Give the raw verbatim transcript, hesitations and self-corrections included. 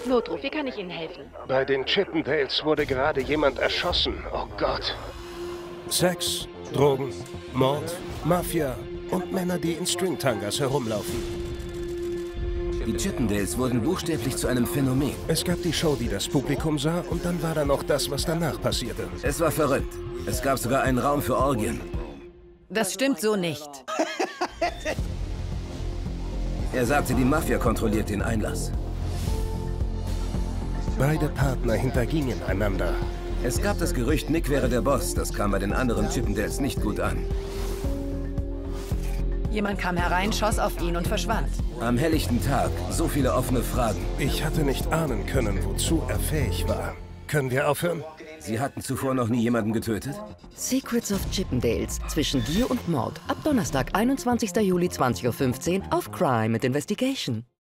Notruf, wie kann ich Ihnen helfen? Bei den Chippendales wurde gerade jemand erschossen. Oh Gott. Sex, Drogen, Mord, Mafia und Männer, die in Stringtangas herumlaufen. Die Chippendales wurden buchstäblich zu einem Phänomen. Es gab die Show, die das Publikum sah, und dann war da noch das, was danach passierte. Es war verrückt. Es gab sogar einen Raum für Orgien. Das stimmt so nicht. Er sagte, die Mafia kontrolliert den Einlass. Beide Partner hintergingen einander. Es gab das Gerücht, Nick wäre der Boss. Das kam bei den anderen Chippendales nicht gut an. Jemand kam herein, schoss auf ihn und verschwand. Am helllichten Tag, so viele offene Fragen. Ich hatte nicht ahnen können, wozu er fähig war. Können wir aufhören? Sie hatten zuvor noch nie jemanden getötet? Secrets of Chippendales. Zwischen Gier und Mord. Ab Donnerstag, einundzwanzigster Juli, zwanzig Uhr fünfzehn auf Crime mit Investigation.